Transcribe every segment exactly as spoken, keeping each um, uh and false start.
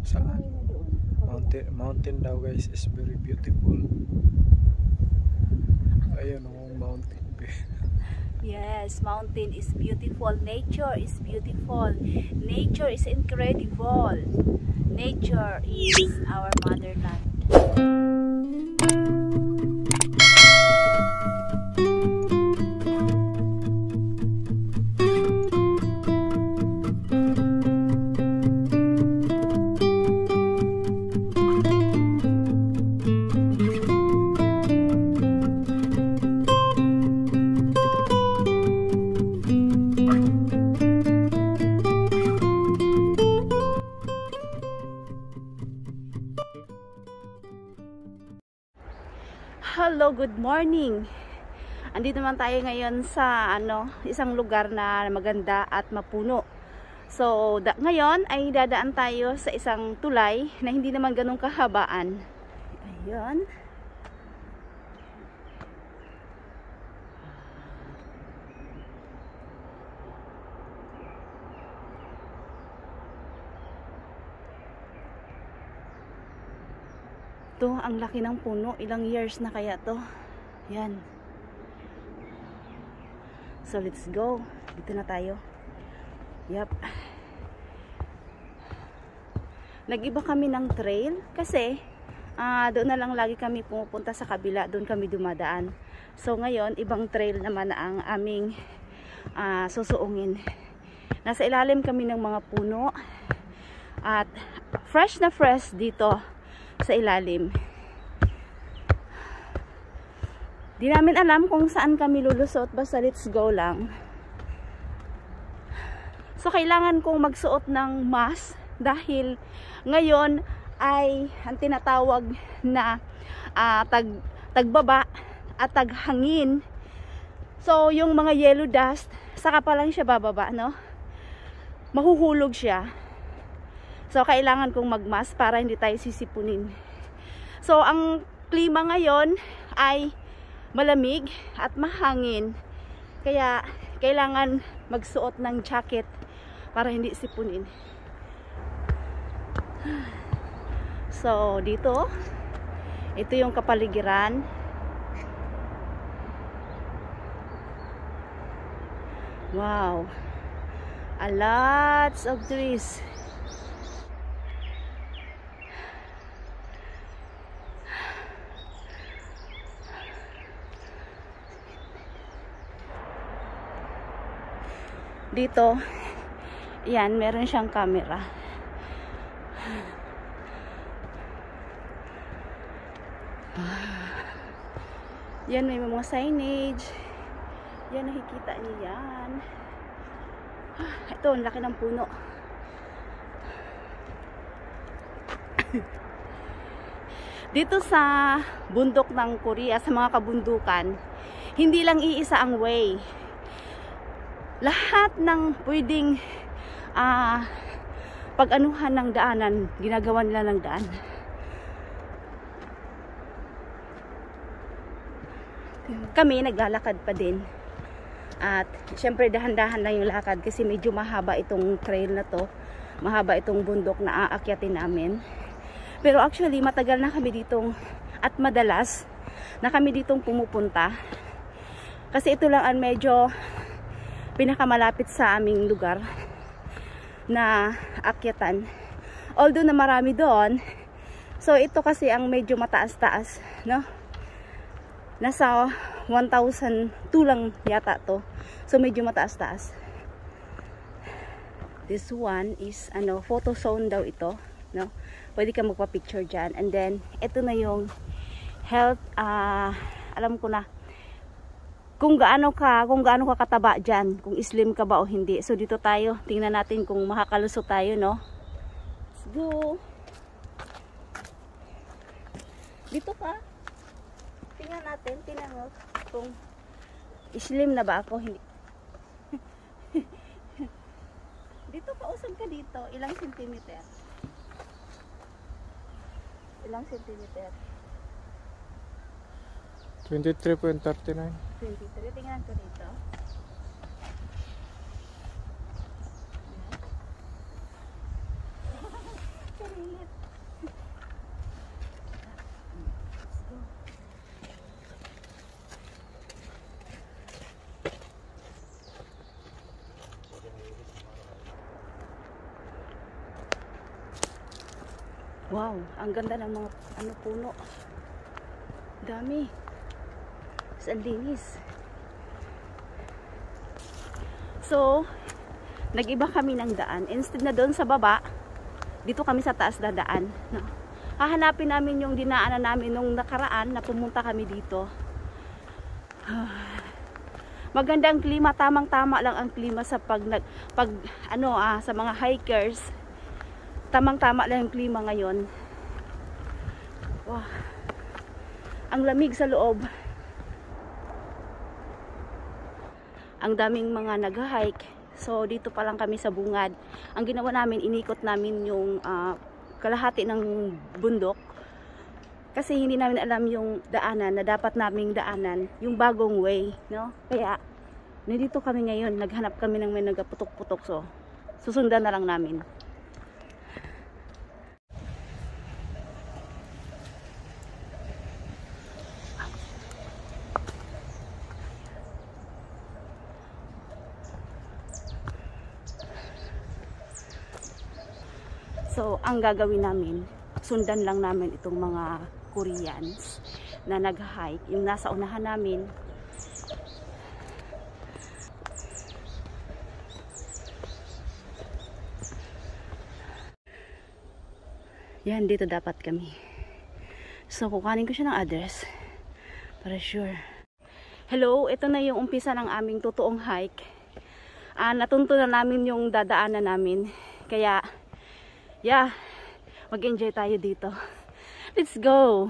Saan? Mountain, mountain daw guys is very beautiful. Ayun ang mountain. Yes, mountain is beautiful. Nature is beautiful. Nature is incredible. Nature is our motherland. Hello, good morning. Andito naman tayo ngayon sa ano, isang lugar na maganda at mapuno. So, da ngayon ay dadaan tayo sa isang tulay na hindi naman ganun kahabaan. Ayun. To, ang laki ng puno. Ilang years na kaya to? Yan. So, let's go. Dito na tayo. Yup. Nag-iba kami ng trail kasi uh, doon na lang lagi kami pumupunta sa kabila. Doon kami dumadaan. So, ngayon, ibang trail naman na ang aming uh, susuungin. Nasa ilalim kami ng mga puno at fresh na fresh dito sa ilalim. Di namin alam kung saan kami lulusot, basta let's go lang. So kailangan kong magsuot ng mask dahil ngayon ay ang tinatawag na uh, tag, tagbaba at taghangin. So yung mga yellow dust, saka pa lang siya bababa, no? Mahuhulog siya. So, kailangan kong magmask para hindi tayo sisipunin. So, ang klima ngayon ay malamig at mahangin. Kaya, kailangan magsuot ng jacket para hindi sipunin. So, dito, ito yung kapaligiran. Wow! A lots of trees. Dito, yan, meron siyang camera. Yan, may mga signage. Yan, nakikita niyo yan. Ito, ang laki ng puno. Dito sa bundok ng Korea, sa mga kabundukan, hindi lang iisa ang way. Lahat ng pwedeng uh, pag-anuhan ng daanan, ginagawa nila ng daan. Kami naglalakad pa din. At syempre dahan-dahan lang yung lakad kasi medyo mahaba itong trail na to. Mahaba itong bundok na aakyatin namin. Pero actually matagal na kami ditong at madalas na kami ditong pumupunta. Kasi ito lang ang medyo pinakamalapit sa aming lugar na akyatan. Although na marami doon, so ito kasi ang medyo mataas-taas, no? Nasa one thousand two lang yata to. So medyo mataas-taas. This one is ano, photo zone daw ito, no? Pwede ka magpa-picture diyan. And then ito na yung health, uh, alam ko na kung gaano ka, kung gaano ka kataba diyan, kung slim ka ba o hindi. So dito tayo, tingnan natin kung makakalusot tayo, no? Let's go. Dito ka. Tingnan natin, tingnan mo kung slim na ba ako, hindi. Dito ka, usog ka dito. Ilang centimeter? Ilang centimeter? twenty-three point three nine. twenty-three. Tingnan ko dito. it. Wow, ang ganda ng mga ano puno. Dami. Sa linis. So, nag-iba kami ng daan. Instead na doon sa baba, dito kami sa taas dadaan. No? Hahanapin namin yung dinaanan namin nung nakaraan na pumunta kami dito. Maganda ang klima, tamang-tama lang ang klima sa pag, nag, pag ano ah, sa mga hikers. Tamang-tama lang ang klima ngayon. Wow. Ang lamig sa loob. Ang daming mga nag-hike. So dito pa lang kami sa bungad. Ang ginawa namin, inikot namin yung uh, kalahati ng bundok. Kasi hindi namin alam yung daanan na dapat naming daanan, yung bagong way, no? Kaya nandito kami ngayon, naghanap kami ng may nagaputok-putok. So susundan na lang namin. So, ang gagawin namin, sundan lang namin itong mga Koreans na nag-hike. Yung nasa unahan namin. Yan, dito dapat kami. So, kukuhanin ko siya ng address. Para sure. Hello, ito na yung umpisa ng aming totoong hike. Ah, natunto na namin yung dadaanan namin. Kaya, yeah, mag-enjoy tayo dito. Let's go!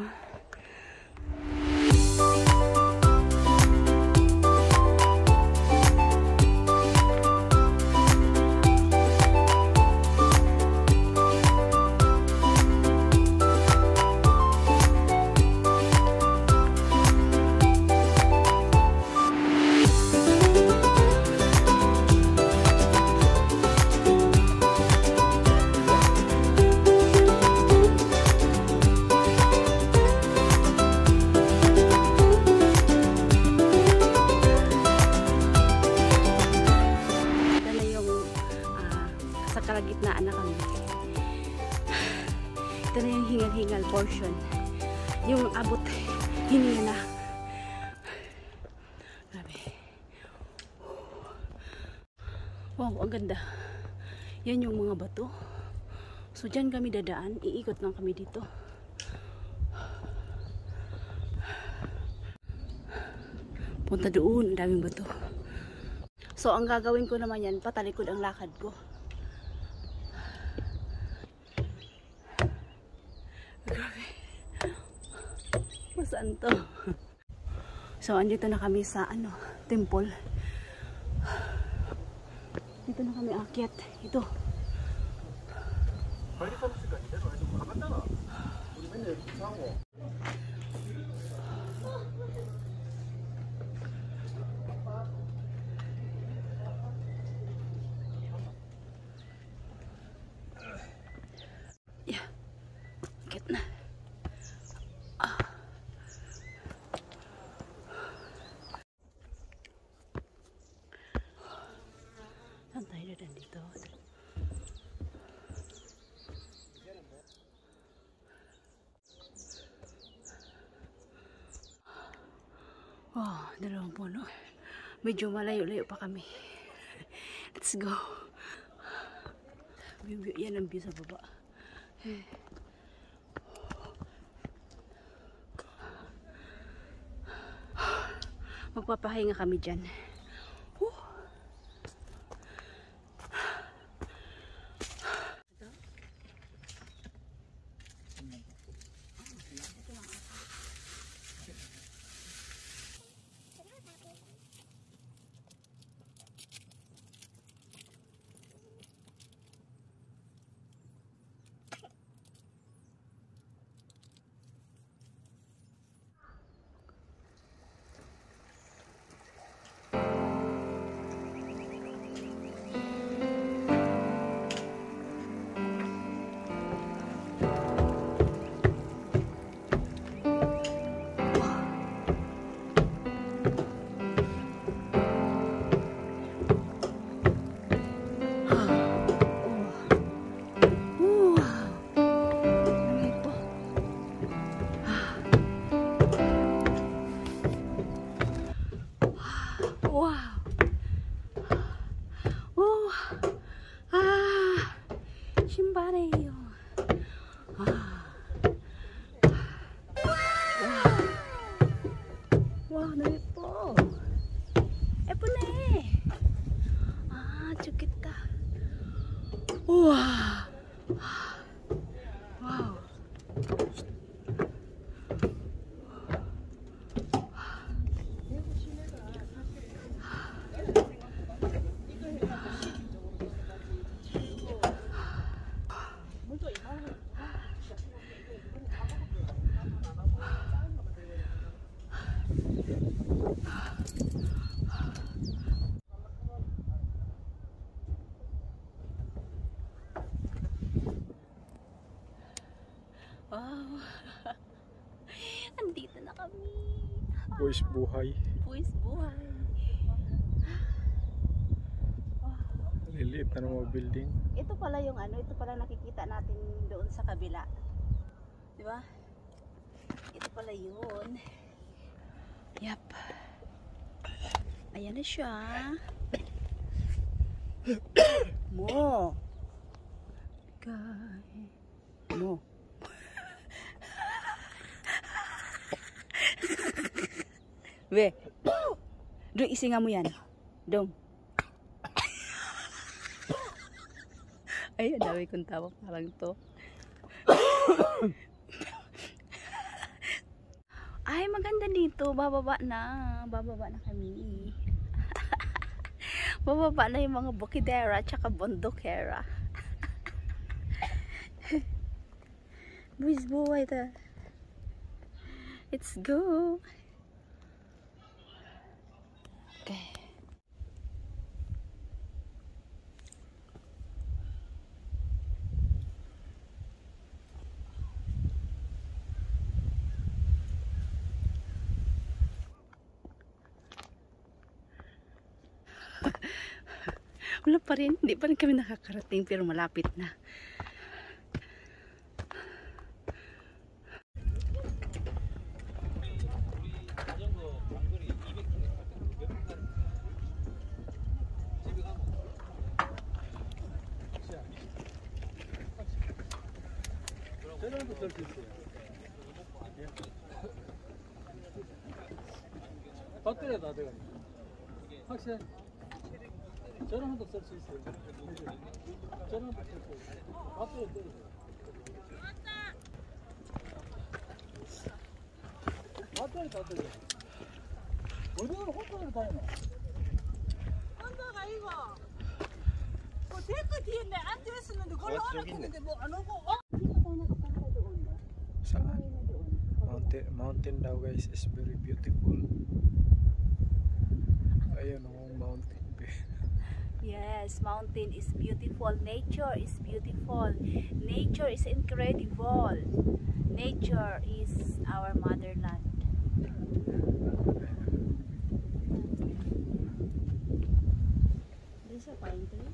Kalagitnaan na kami. Ito na yung hingal-hingal portion. Yung abot, hininga na. Grabe. Wow, ang ganda. Yan yung mga bato. So, dyan kami dadaan. Iikot lang kami dito. Punta doon. Ang daming bato. So, ang gagawin ko naman yan, patalikod ang lakad ko. Saan to? So, andito na kami sa ano, temple. Dito na kami akyat. Ito. Yeah. Akyat na. Dito. Wow, dalawang puno. Medyo malayo-layo pa kami. Let's go. Yan ang view sa baba. Magpapahinga kami dyan. 신발이에요. 아. 와, 너무 예뻐. 예쁘네. 아, 좋겠다. 우와. 와우. Wow. Andito na kami. Boys buhay. Boys buhay. Liliit na ng mga building. Ito pala yung ano, ito pala nakikita natin doon sa kabila. Di ba? Ito pala yun. Yep. Ayan na siya. Mo. Guy. Mo. Be. Dong, isinga mo yan. Dong. Ay, ang dami kong tawa parang to. Ay, maganda dito. Bababa na. Bababa na kami. Bababa na yung mga bukidera tsaka bondokera. Buwis buhay ta. Let's go. Okay. Wala pa rin, hindi pa rin kami nakakarating pero malapit na. 배터리 다 돼가네. 확실해. 저런 한도 쓸 수 있어요. 저런 한도 쓸 수 있어요. 배터리 떨어져요. 배터리 다 떨어져. 어디로 혼자를 다니노? 혼자가 이거 뭐 데크 뒤에 내 앉아있었는데 걸로 안았는데 뭐 안 오고 어? Saan? Mountain, mountain daw guys is very beautiful. Ayun ang mountain. Yes, mountain is beautiful. Nature is beautiful. Nature is incredible. Nature is our motherland. There's a pine tree.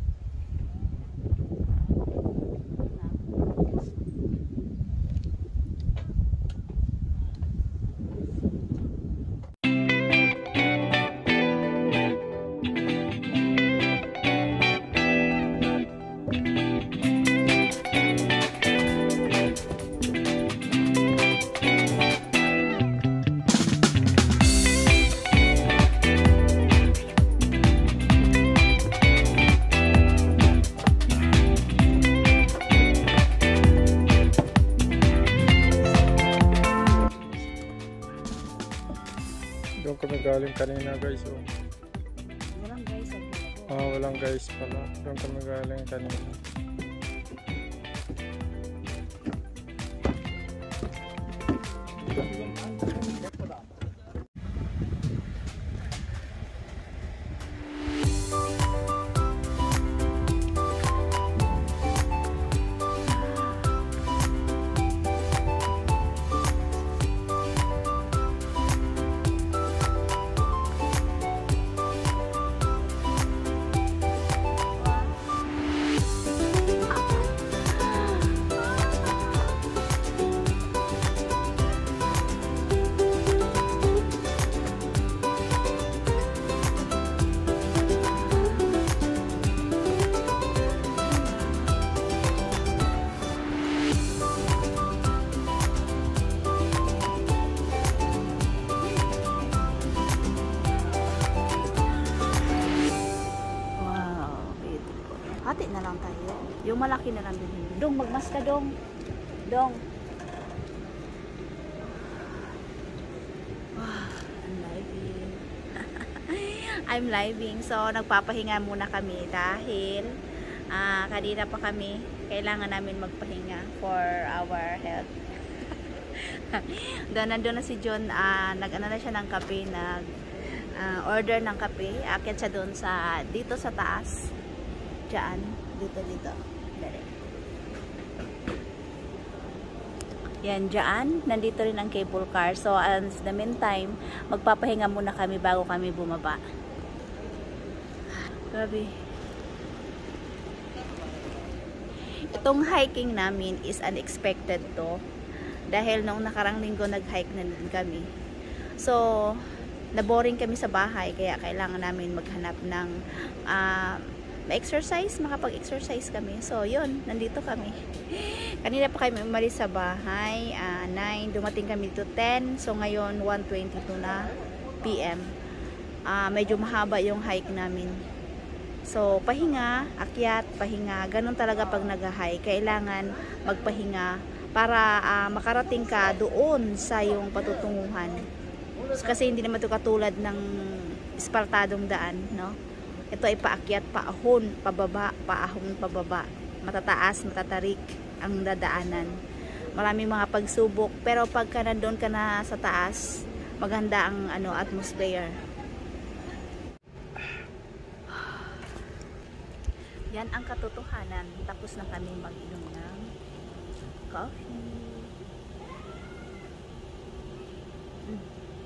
Doon kami galing kanina guys. Oh. Walang guys. Ah, walang guys pala. Doon kami galing kanina. Yung malaki na lang din. Dong, magmas ka, Dong. Dong. Wow, I'm living. I'm living. So, nagpapahinga muna kami dahil uh, kanina pa kami, kailangan namin magpahinga for our health. Doon, nandun na si John, uh, nag-ano na siya ng kape, nag uh, order ng kape. Akit siya doon sa, dito sa taas. Diyan, dito, dito. Dali. Yan, dyan. Nandito rin ang cable car. So, in the meantime, magpapahinga muna kami bago kami bumaba. Grabe. Itong hiking namin is unexpected to. Dahil nung nakarang linggo nag-hike na din kami. So, naboring kami sa bahay. Kaya kailangan namin maghanap ng uh, exercise, makapag-exercise kami. So, yun, nandito kami. Kanina pa kami umalis sa bahay, uh, nine, dumating kami to ten. So, ngayon, one twenty-two na P M Uh, medyo mahaba yung hike namin. So, pahinga, akyat, pahinga. Ganun talaga pag nag-hike. Kailangan magpahinga para uh, makarating ka doon sa yung patutunguhan. Kasi hindi naman ito katulad ng ispartadong daan, no? Ito ay paakyat, paahon, pababa, paahon, pababa. Matataas, matatarik ang dadaanan. Maraming mga pagsubok, pero pagka nandun ka na sa taas, maganda ang ano, atmosphere. Yan ang katotohanan. Tapos na kami mag-inom ng coffee. Mm.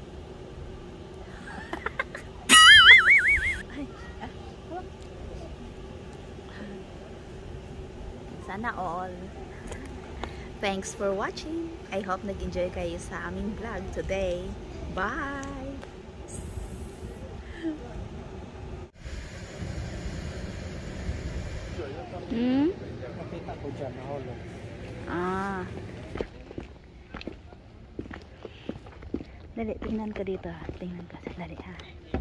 Sana all. Thanks for watching. I hope nag-enjoy kayo sa aming vlog today. Bye! Hmm? Nakita ko dyan, nahulog. Ah. Dali, tingnan ka dito. Tingnan ka. Dali ha.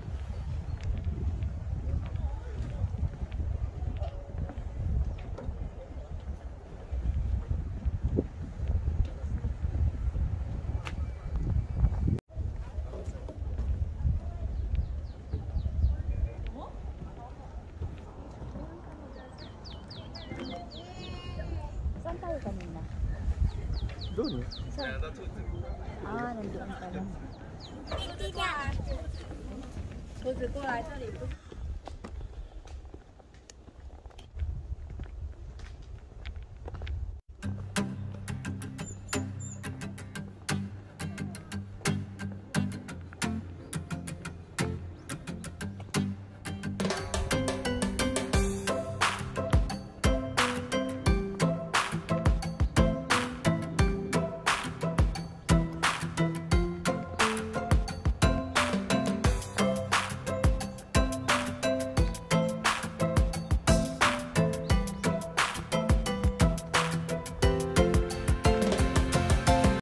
Saan tayo kanina? Doon eh. Saan? Ah, nandoon pala. 弟弟呀，兔子过来这里不